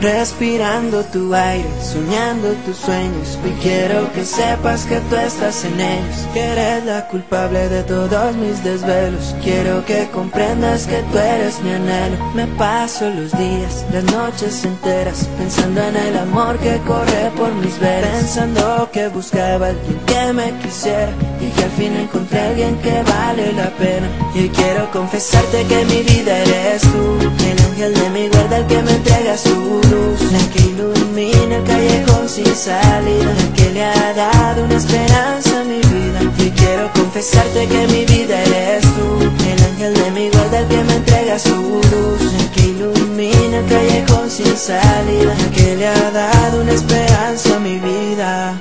Respirando tu aire, soñando tus sueños. Y quiero que sepas que tú estás en ellos, que eres la culpable de todos mis desvelos. Quiero que comprendas que tú eres mi anhelo. Me paso los días, las noches enteras, pensando en el amor que corre por mis venas, pensando que buscaba a alguien que me quisiera y que al fin encontré a alguien que vale la pena. Y hoy quiero confesarte que mi vida eres tú, el ángel de mi guarda, el que me entrega su luz, la que ilumina el callejón sin salida, la que le ha dado una esperanza a mi vida. Y quiero confesarte que mi vida eres tú, el ángel de mi guarda, el que me entrega su luz, la que ilumina el callejón sin salida, la que le ha dado una esperanza a mi vida.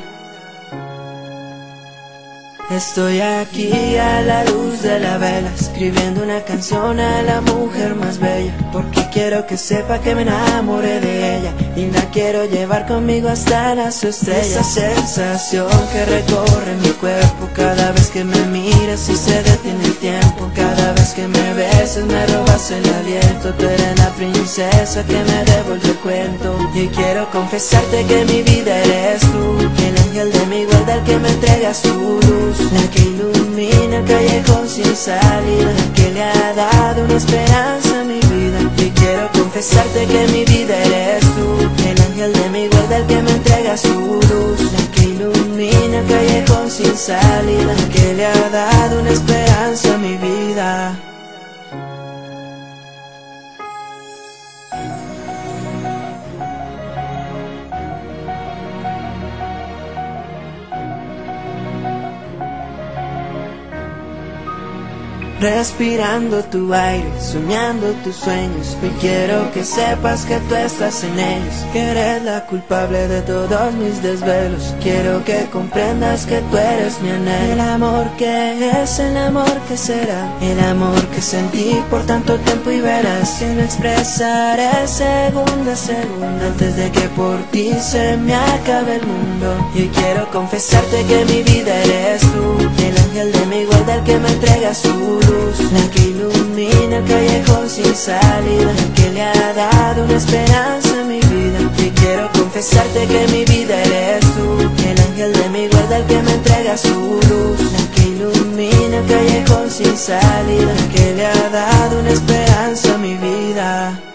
Estoy aquí a la luz de la vela, escribiendo una canción a la mujer más bella, porque quiero que sepa que me enamoré de ella y la quiero llevar conmigo hasta las estrellas. Esa sensación que recorre mi cuerpo cada vez que me miras y se detiene el tiempo, cada vez que me besas me robas el aliento. Tú eres la princesa que me devolvió el cuento. Y quiero confesarte que mi vida eres tú, el ángel de mi guarda, el que me entrega su luz, la que ilumina el callejón sin salida, la que le ha dado una esperanza a mi vida. Y quiero confesarte que mi vida eres tú, el ángel de mi guarda, el que me entrega su luz, la que ilumina el callejón sin salida, la que le ha dado una esperanza a mi vida. Respirando tu aire, soñando tus sueños. Y quiero que sepas que tú estás en ellos, que eres la culpable de todos mis desvelos. Quiero que comprendas que tú eres mi anhelo. El amor que es, el amor que será, el amor que sentí por tanto tiempo y verás que lo expresaré segunda a segunda, antes de que por ti se me acabe el mundo. Y hoy quiero confesarte que mi vida eres tú, el ángel de mi guarda, el que me entrega su luz, la que ilumina el callejón sin salida, la que le ha dado una esperanza a mi vida. Y quiero confesarte que mi vida eres tú, el ángel de mi guarda, el que me entrega su luz, la que ilumina el callejón sin salida, la que le ha dado una esperanza a mi vida.